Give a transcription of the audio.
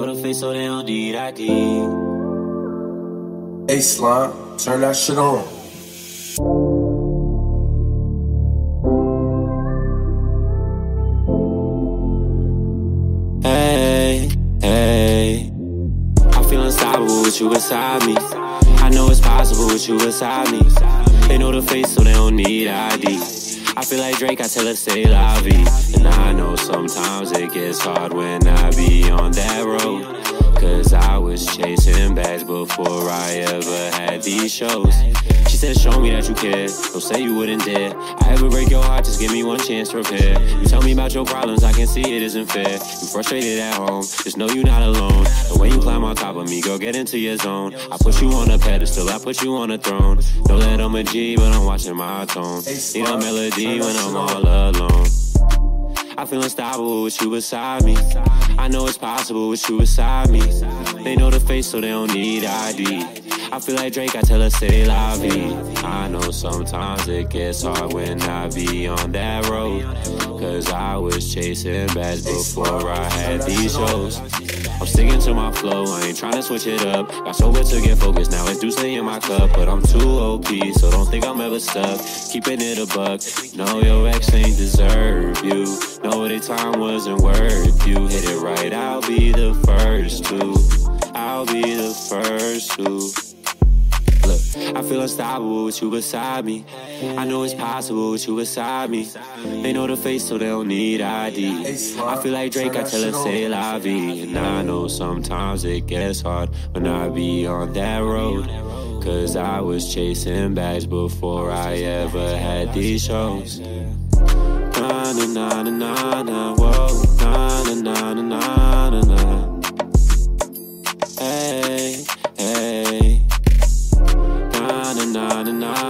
the face so they don't need ID. Hey Slime, turn that shit on. Hey, hey, I feel unstoppable with you beside me. I know it's possible with you beside me. They know the face so they don't need ID. I feel like Drake, I tell her say la vie. And I know sometimes it gets hard when I be on that road, cause I was chasing bags before I ever had these shows. She said show me that you care, don't say you wouldn't dare. I ever break your heart, just give me one chance to repair. You tell me about your problems, I can see it isn't fair. You frustrated at home, just know you're not alone. The way you climb on top of me, girl, get into your zone. I put you on a pedestal, I put you on a throne. Know that I'm a G, but I'm watching my tone. Need a melody when I'm all alone. I feel unstoppable with you beside me. I know it's possible with you beside me. They know the face so they don't need ID. I feel like Drake, I tell her say la vie. I know sometimes it gets hard when I be on that road, cause I was chasing bags before I had these shows. I'm sticking to my flow, I ain't tryna switch it up. Got sober to get focused, now it's Douce in my cup. But I'm too OP, so don't think I'm ever stuck. Keeping it a buck, no, your ex ain't deserve you. No, their time wasn't worth you. Hit it right, I'll be the first to. I'll be the first to. Look, I feel unstoppable with you beside me. I know it's possible with you beside me. They know the face so they don't need ID. I feel like Drake, I tell her say la vie. And I know sometimes it gets hard when I be on that road, cause I was chasing bags before I ever had these shows. Na na na na na na, whoa, na na na na na na. Hey, hey. Na na na na